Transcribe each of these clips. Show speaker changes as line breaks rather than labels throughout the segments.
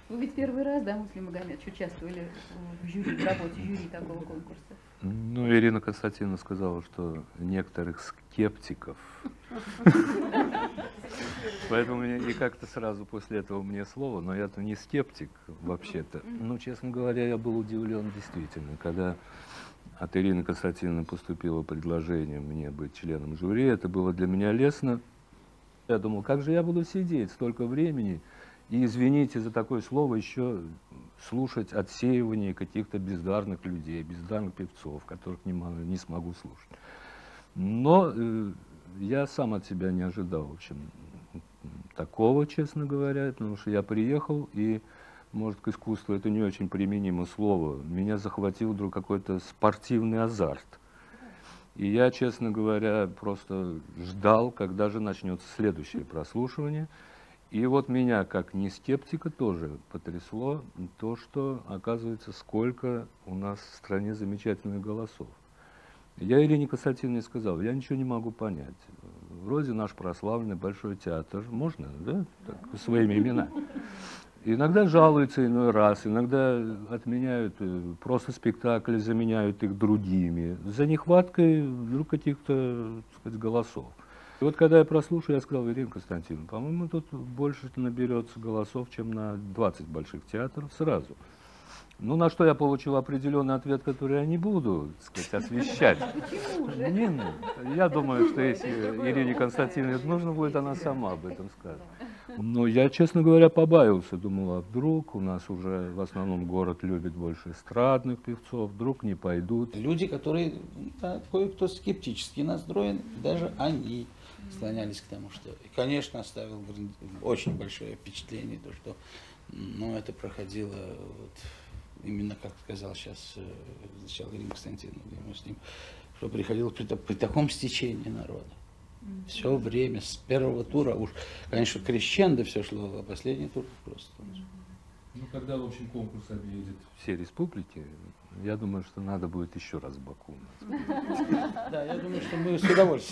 Вы ведь первый раз, да, Муслим Магомедович, участвовали в жюри, в работе жюри такого конкурса?
Ну, Ирина Константиновна сказала, что некоторых скептиков. Поэтому и как-то сразу после этого мне слово, но я-то не скептик вообще-то. Ну, честно говоря, я был удивлен действительно, когда от Ирины Константиновны поступило предложение мне быть членом жюри. Это было для меня лестно. Я думал, как же я буду сидеть столько времени и, извините за такое слово, еще слушать отсеивание каких-то бездарных людей, бездарных певцов, которых не смогу слушать. Но я сам от себя не ожидал, в общем, такого, честно говоря, потому что я приехал, и, может, к искусству это не очень применимо слово, меня захватил вдруг какой-то спортивный азарт. И я, честно говоря, просто ждал, когда же начнется следующее прослушивание. И вот меня, как не скептика, тоже потрясло то, что, оказывается, сколько у нас в стране замечательных голосов. Я Ирине Константиновне сказал, я ничего не могу понять. Вроде наш прославленный Большой театр, можно, да, так, своими именами. Иногда жалуются иной раз, иногда отменяют просто спектакли, заменяют их другими, за нехваткой вдруг каких-то, так сказать, голосов. И вот когда я прослушал, я сказал, Ирина Константиновна, по-моему, тут больше наберется голосов, чем на 20 больших театров сразу. Ну, на что я получил определенный ответ, который я не буду, так сказать, освещать. Я думаю, что если Ирине Константиновне это нужно будет, она сама об этом скажет. Но я, честно говоря, побаивался. Думал, а вдруг у нас уже в основном город любит больше эстрадных певцов, вдруг не пойдут.
Люди, которые, да, кое-кто скептически настроен, даже они склонялись к тому, что, и, конечно, оставил очень большое впечатление, то, что, ну, это проходило вот, именно, как сказал сейчас сначала Ирина Константиновна, мы с ним, что приходило при таком стечении народа. Все время, с первого тура, уж, конечно, крещендо все шло, а последний тур просто.
Ну, когда, в общем, конкурс объедет все республики, я думаю, что надо будет еще раз в Баку.
Да, я думаю, что мы с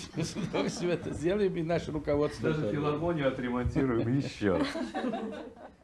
удовольствием это сделаем, и наше руководство.
Даже филармонию отремонтируем еще.